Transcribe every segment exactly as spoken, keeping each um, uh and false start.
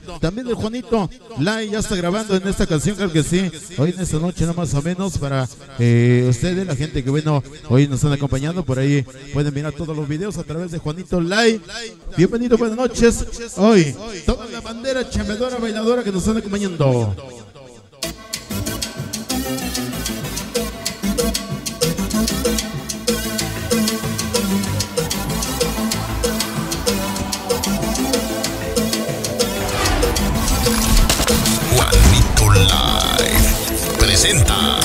También el Juanito Lai ya está grabando en esta canción, claro que sí. Hoy en esta noche, no más o menos, para eh, ustedes, la gente que bueno, hoy nos están acompañando. Por ahí pueden mirar todos los videos a través de Juanito Lai. Bienvenido, buenas noches. Hoy, toda la bandera chambeadora, bailadora que nos están acompañando. Juanito Lai presenta.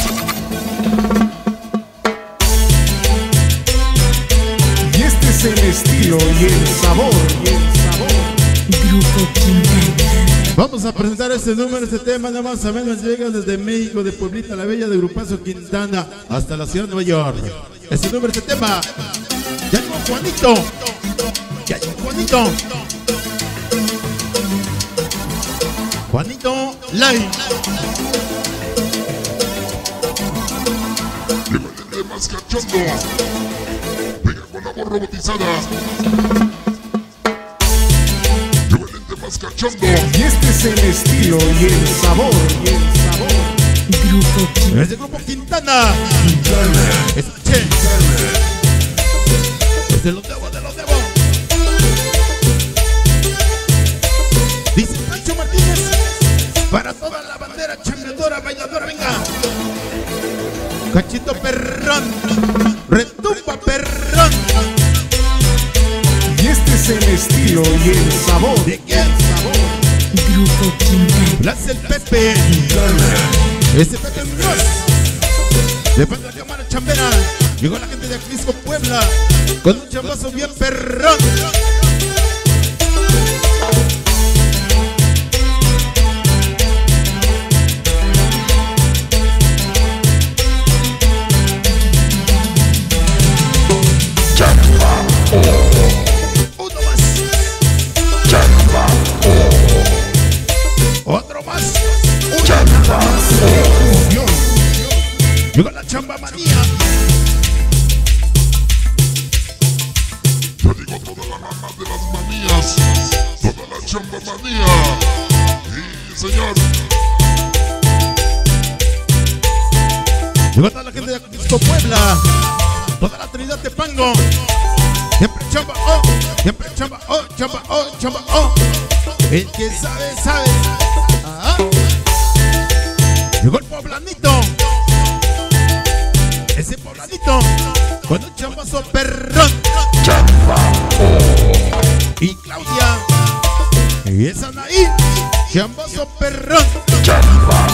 Y este es el estilo y el sabor, y el sabor. Grupo Quintana. Vamos a presentar este número, este tema, nada más o menos llega desde México, de Pueblita la Bella, de Grupazo Quintana, hasta la ciudad de Nueva York. Este número, este tema, ya llegó Juanito, ya llegó Juanito, Juanito Lai. Llévale más cachondo. Venga con la voz robotizada. Llévale más cachondo. Y este es el estilo y el sabor, y el sabor. Grupo Quintana. Es el Grupo Quintana. Es Che. Es de los debo, de los debo. Dice Pancho Martínez, para toda la bandera chambeadora, bailadora, venga. Cachito perrón, retumba perrón. Y este es el estilo y el sabor. ¿De quién? Grupo Quintana. Blas el Pepe. Ese Pepe Muñoz. De Padre de Cámara Chambera. Llegó la gente de Acrisco, Puebla, con un chambazo bien perrón. Uno más. Chamba. Otro más. Chamba. Llegó la chamba manía. Yo digo toda la rama de las manías. Toda la chamba manía. Y señor. Llegó toda la gente de Acrisco, Puebla, toda la Trinidad de Pango. Siempre chamba, oh, siempre chamba, oh, chamba, oh, chamba, oh. El que sabe, sabe. Ah. Llegó el poblanito. Ese poblanito con un chambazo perrón. Chamba. Y Claudia. Y esa Anaí. Chambazo perrón. Chamba.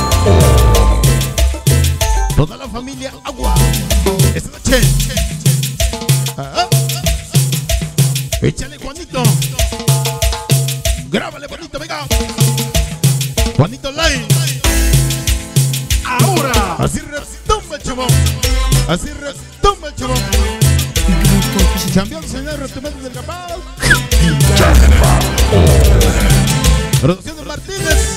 Toda la familia Agua. Esa noche. Ah. Échale, Juanito. Grábale, bonito, venga. Juanito Lai. Ahora. Así retumba el chabón. Así retumba el chabón. Grupo Quintana. Champión, señor, retumando del capaz. Chamba. Producción de Martínez.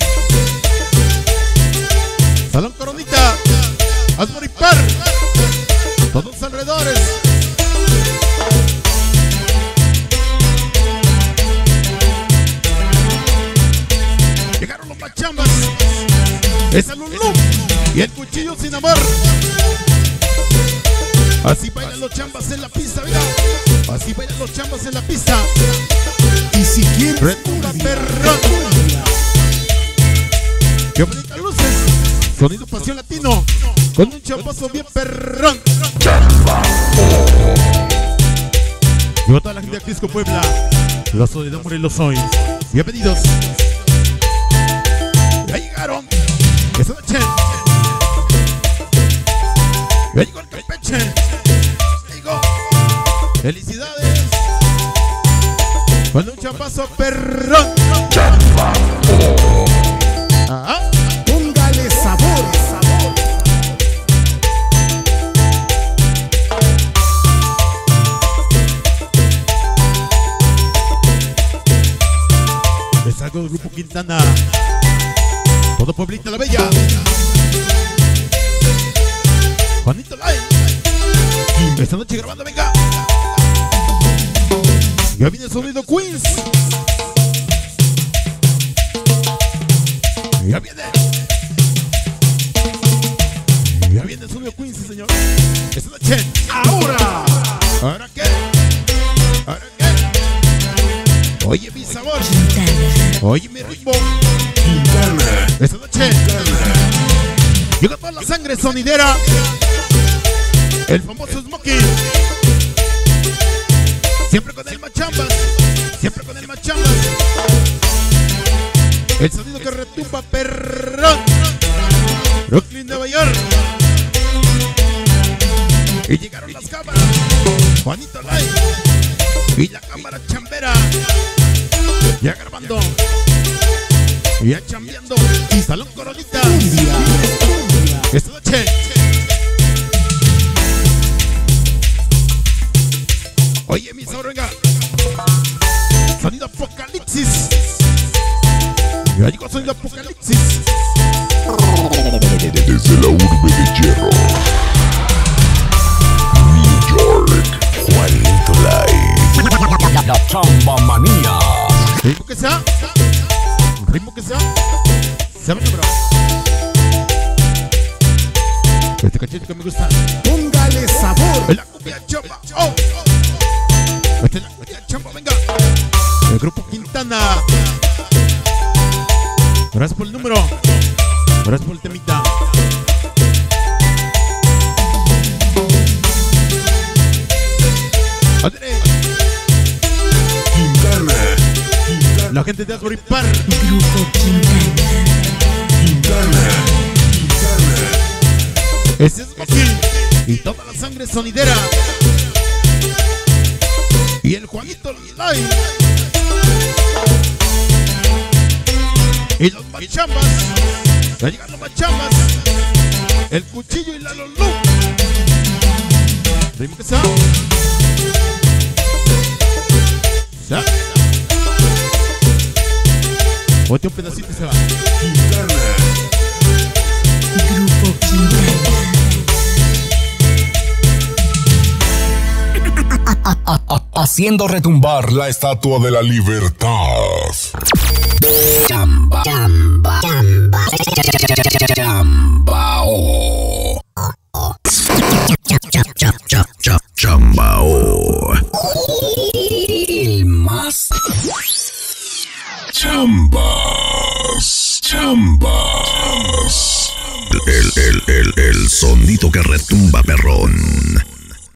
Salón Coronita. Asmor y Par. Todos los alrededores. Llegaron los machambas. Esa Lulú y el cuchillo sin amor. Así bailan los chambas en la pista, mira. Así bailan los chambas en la pista. Y si quieres Retumba perrón. Qué bonitas luces. Sonido pasión latino. Con un chambazo bien perrón. Chamba. Llegó toda la gente de Acrisco, Puebla. Los soy de Morelos soy. Bienvenidos. Ya llegaron. Esta noche. Ya llegó el Campeche. Ya llegó. Felicidades. Con un chambazo perrón. Chamba. Ah. póngale sabor, sabor. Es algo del Grupo Quintana. Todo Pueblita la Bella. Juanito Lai. Esta noche grabando, venga. Ya viene el sonido Queens. Ya viene. Ya viene Suyo Quincy, señor. Esta noche. Ahora. ¿Ahora qué? ¿Ahora qué? Oye mi sabor. Oye mi ritmo. Esta noche. Llega toda la sangre sonidera. El famoso Smokey. Siempre con el Machambas. Siempre con el Machambas. El sonido que retumba, perrón. Brooklyn, Nueva York. Y llegaron las cámaras. Juanito Live. Y la cámara chambera. Ya grabando. Ya chambeando. Salón Coronita. Esta noche. Oye, mi sabor, venga. Sonido Apocalipsis. Ya llegó Sonido Apocalipsis. Desde la urbe de hierro, New York, Juanito Live. La chamba manía. Ritmo que sea. Ritmo que sea. Se va a nombrar. Este cachete que me gusta. Póngale sabor. La cumbia chamba. Oh. Esta es la cumbia chamba, venga. El grupo Quintana. Gracias por el número. Gracias por el temita. André. Quintana. Quintana. La gente de Asbury Park. Grupo Quintana. Quintana. Quintana. Ese es Joaquín. Y toda la sangre sonidera. Y el Juanito Live. Y los Machambas. Ya llegan los Machambas. El Cuchillo y la Lolú. Ritmo que sea. Ya. Bote un pedacito y se va. Quintana. Grupo Quintana. Haciendo retumbar la estatua de la libertad. Chamba, chamba, chamba, chambao. Chambao. El más. Chambas, chambas. El, el, el, el sonido que retumba, perrón.